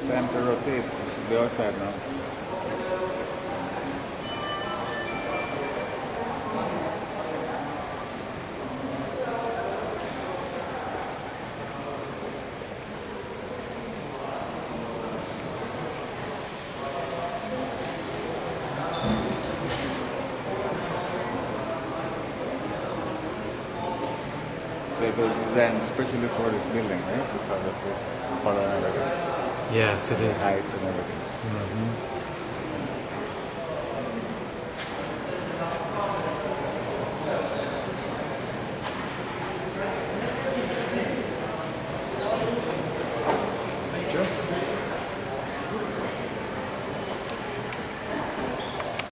Time to rotate. Should be outside now. So it was designed especially for this building, right? Because of this color and everything. Yes, it is. Height and everything. Mm-hmm.